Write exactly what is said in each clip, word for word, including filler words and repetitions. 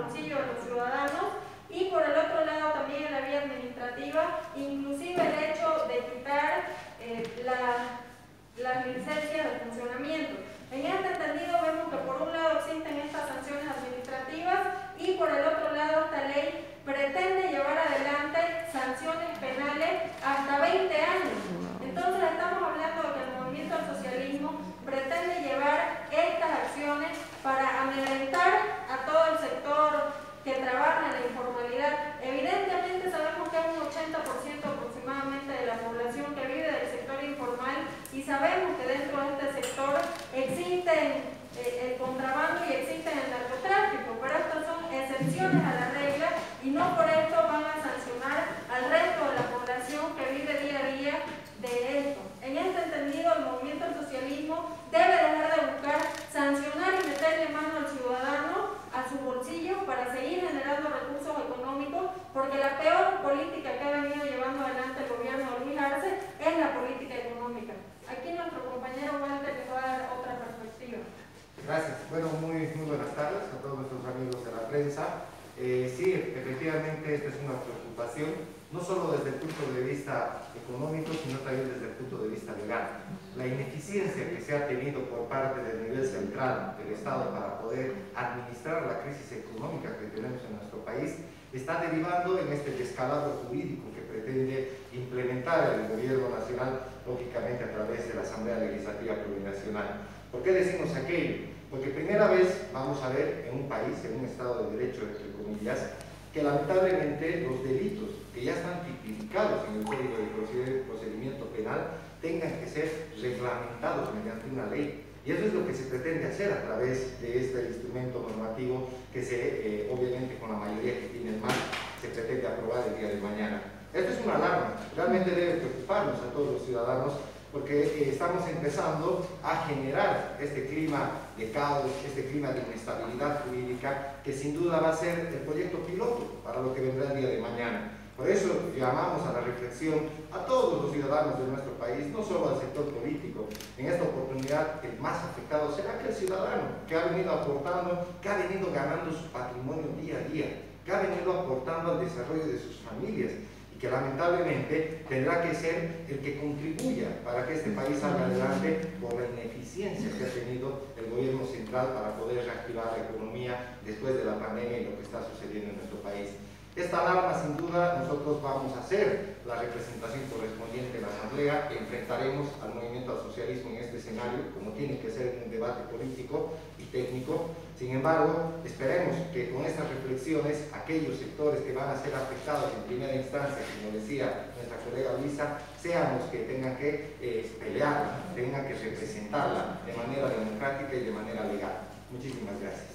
bolsillo de los ciudadanos, y por el otro lado también en la vía administrativa, inclusive el hecho de quitar eh, la, las licencias de funcionamiento. En este entendido vemos que por un lado existen estas sanciones administrativas y por el otro lado esta ley pretende llevar adelante sanciones penales hasta veinte años. Entonces estamos hablando de que el movimiento al socialismo pretende llevar estas acciones para amedrentar a todo el sector que trabaja en la informalidad. Evidentemente sabemos que hay un ochenta por ciento aproximadamente de la población que vive del sector informal y sabemos que dentro de este sector existen eh, el contrabando y existen el narcotráfico, pero estas son excepciones a la regla y no por esto van a sancionar al resto de la población que vive día a día de esto. En este entendido, el movimiento al socialismo debe dejar de buscar sancionar y meterle mano al ciudadano, a su bolsillo, para seguir generando recursos económicos, porque la peor política que ha venido llevando adelante el gobierno de Luis Arce es la política económica. Aquí nuestro compañero Walter les va a dar otra perspectiva. Gracias. Bueno, muy, muy buenas tardes a todos nuestros amigos de la prensa. Eh, sí, efectivamente esta es una preocupación, no solo desde el punto de vista económico, sino también desde el punto de vista legal. La ineficiencia que se ha tenido por parte del nivel central del Estado para poder administrar la crisis económica que tenemos en nuestro país está derivando en este descalabro jurídico que pretende implementar el gobierno nacional, lógicamente a través de la Asamblea Legislativa Plurinacional. ¿Por qué decimos aquello? Porque primera vez vamos a ver en un país, en un Estado de Derecho, entre comillas, que lamentablemente los delitos que ya están tipificados en el Código de Procedimiento Penal tengan que ser reglamentados mediante una ley. Y eso es lo que se pretende hacer a través de este instrumento normativo que se, eh, obviamente con la mayoría que tiene el M A S, se pretende aprobar el día de mañana. Esto es una alarma, realmente debe preocuparnos a todos los ciudadanos, porque eh, estamos empezando a generar este clima de caos, este clima de inestabilidad jurídica, que sin duda va a ser el proyecto piloto para lo que vendrá el día de mañana. Por eso llamamos a la reflexión a todos los ciudadanos de nuestro país, no solo al sector político. En esta oportunidad el más afectado será aquel ciudadano que ha venido aportando, que ha venido ganando su patrimonio día a día, que ha venido aportando al desarrollo de sus familias, que lamentablemente tendrá que ser el que contribuya para que este país salga adelante por la ineficiencia que ha tenido el gobierno central para poder reactivar la economía después de la pandemia y lo que está sucediendo en nuestro país. Esta alarma, sin duda, nosotros vamos a hacer la representación correspondiente en la Asamblea, enfrentaremos al movimiento al socialismo en este escenario, como tiene que ser un debate político y técnico. Sin embargo, esperemos que con estas reflexiones, aquellos sectores que van a ser afectados en primera instancia, como decía nuestra colega Luisa, sean los que tengan que eh, pelearla, tengan que representarla de manera democrática y de manera legal. Muchísimas gracias.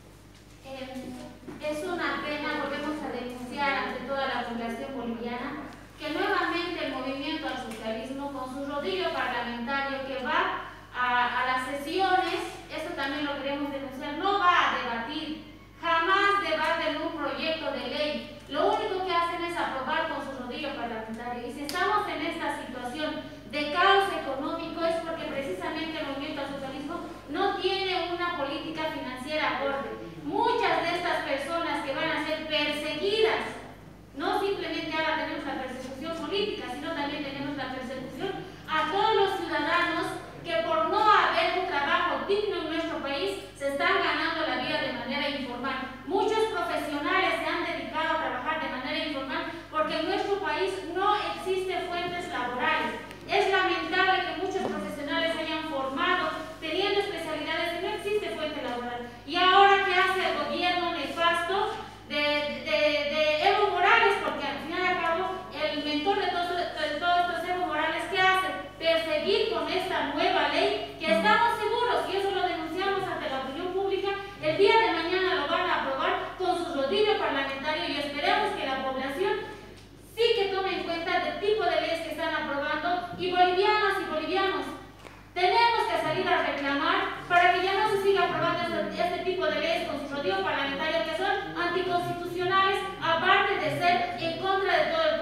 Es una pena, volvemos a denunciar ante toda la población boliviana que nuevamente el movimiento al socialismo, con su rodillo parlamentario que va a, a las sesiones, eso también lo queremos denunciar, no va a debatir, jamás debaten un proyecto de ley, lo único que hacen es aprobar con su rodillo parlamentario. Y si estamos en esta situación de caos económico es porque precisamente el movimiento al socialismo no tiene una política financiera acorde. Muchas de estas personas que van a ser perseguidas, no simplemente ahora tenemos la persecución política, sino también tenemos la persecución a todos los ciudadanos que por no haber un trabajo digno en nuestro país se están ganando la vida de manera informal. Muchos profesionales se han dedicado a trabajar de manera informal porque en nuestro país no existen fuentes laborales. Es lamentable que muchos profesionales se hayan formado teniendo especialidades y no existe fuente laboral. Y ahora, ¿qué hace el gobierno nefasto de, de, de Evo Morales? Porque al final y al cabo, el mentor de todos, de todos estos Evo Morales, ¿qué hace? Perseguir con esta nueva ley que estamos seguros, y eso lo denunciamos ante la opinión pública, el día de mañana lo van a aprobar con su rodillo parlamentario y esperemos que la población sí que tome en cuenta el tipo de leyes que están aprobando. Y bolivianas y bolivianos, tenemos que salir a reclamar para que ya no se siga aprobando este, este tipo de leyes con su rodillo parlamentario que son anticonstitucionales, aparte de ser en contra de todo el